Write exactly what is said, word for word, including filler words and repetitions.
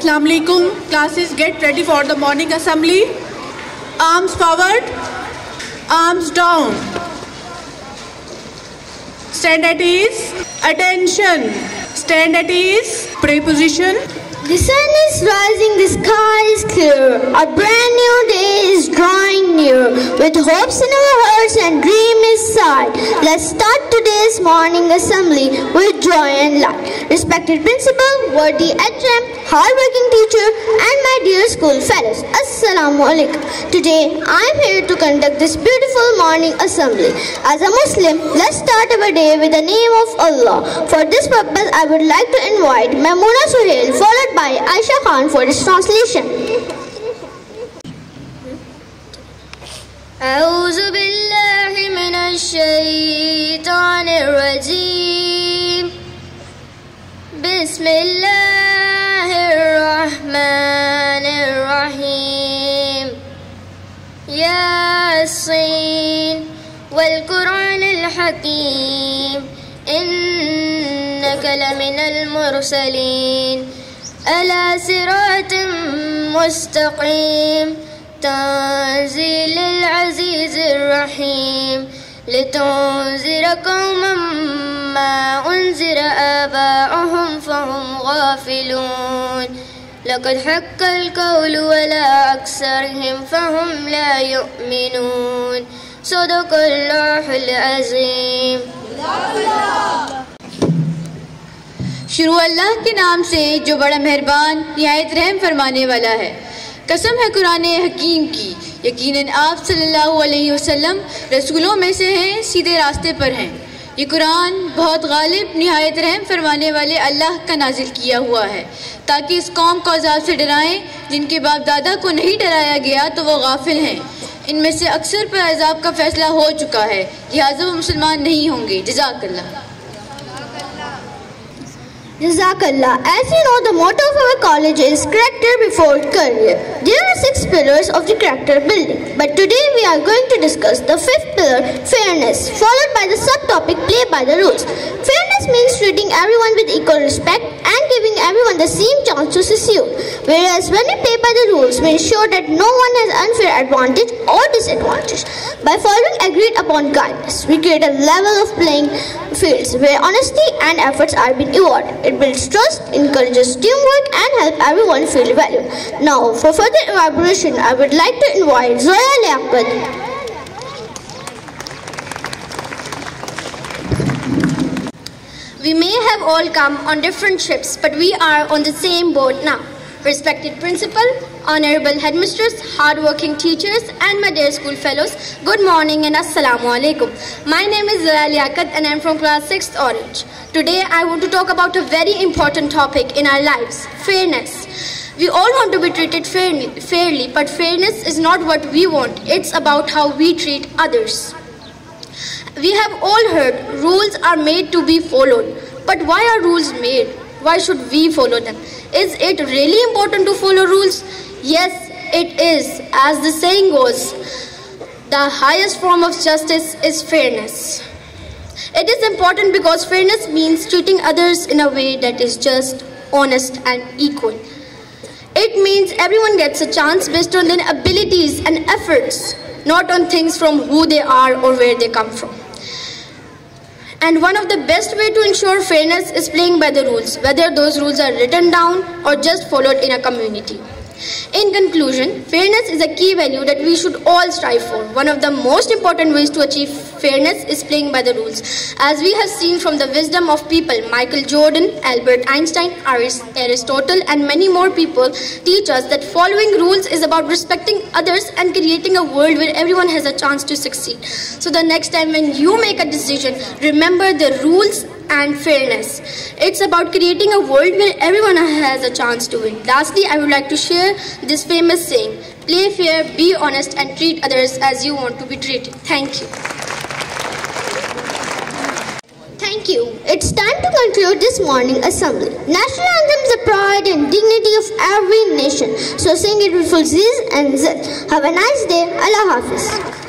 Assalamu alaikum. Classes, get ready for the morning assembly. Arms forward, arms down. Stand at ease. Attention. Stand at ease. Pray position. The sun is rising, the sky is clear. A brand new day is drawing near. With hopes in our hearts and dream inside, let's start today's morning assembly with joy and light. Respected principal, worthy H M, hardworking teacher, and my dear school fellows, Assalamu alaikum. Today, I am here to conduct this beautiful morning assembly. As a Muslim, let's start our day with the name of Allah. For this purpose, I would like to invite Maimuna Suhail, followed by Aisha Khan for this translation. أعوذ بالله من الشيطان الرجيم بسم الله الرحمن الرحيم ياسين والقرآن الحكيم إنك لمن المرسلين على صراط مستقيم تنزيل العزيز الرحيم لتنذر قوما ما أنذر آباؤهم فهم غافلون لقد حق القول ولا أكثرهم فهم لا يؤمنون صدق الله العظيम. शुरू अल्लाह के नाम से जो बड़ा मेहरबान निहायत रहम फरमाने वाला है। कसम है कुरान हकीम की, यकीनन आप सल्लल्लाहु अलैहि वसल्लम रसूलों में से हैं, सीधे रास्ते पर हैं। ये कुरान बहुत गालिब निहायत रहम फरमाने वाले अल्लाह का नाजिल किया हुआ है, ताकि इस कौम को अज़ाब से डराएं जिनके बाप दादा को नहीं डराया गया तो वो गाफिल हैं। इनमें से अक्सर पर अज़ाब का फैसला हो चुका है, लिहाजा वो मुसलमान नहीं होंगे। जज़ाकल्लाह। Jazakallah. As you know, the motto of our college is character before career. There are six pillars of the character building, but today we are going to discuss the fifth pillar, fairness, followed by the subtopic play by the rules. Fairness means treating everyone with equal respect and giving everyone the same chance to succeed. Whereas when we play by the rules, we ensure that no one has unfair advantage or disadvantage. By following agreed upon guidelines, we create a level of playing fields where honesty and efforts are being rewarded. It builds trust, encourages teamwork, and helps everyone feel valued. Now, for further elaboration, I would like to invite Zoya Liaquat. We may have all come on different ships, but we are on the same boat now. Respected principal, honorable headmistress, hardworking teachers, and my dear school fellows, good morning and assalamu alaikum. My name is Zoya Liaquat and I am from class sixth Orange. Today I want to talk about a very important topic in our lives, fairness. We all want to be treated fairly, fairly, but fairness is not what we want. It's about how we treat others. We have all heard rules are made to be followed. But why are rules made? Why should we follow them? Is it really important to follow rules? Yes, it is. As the saying goes, the highest form of justice is fairness. It is important because fairness means treating others in a way that is just, honest, and equal. It means everyone gets a chance based on their abilities and efforts, not on things from who they are or where they come from. And one of the best ways to ensure fairness is playing by the rules, whether those rules are written down or just followed in a community. In conclusion, fairness is a key value that we should all strive for. One of the most important ways to achieve fairness is playing by the rules. As we have seen from the wisdom of people, Michael Jordan, Albert Einstein, Aristotle, and many more people teach us that following rules is about respecting others and creating a world where everyone has a chance to succeed. So the next time when you make a decision, remember the rules and fairness. It's about creating a world where everyone has a chance to win. Lastly, I would like to share this famous saying, play fair, be honest, and treat others as you want to be treated. Thank you. Thank you. It's time to conclude this morning assembly. National anthem is the pride and dignity of every nation. So sing it with full zizz and zit. Have a nice day. Allah Hafiz.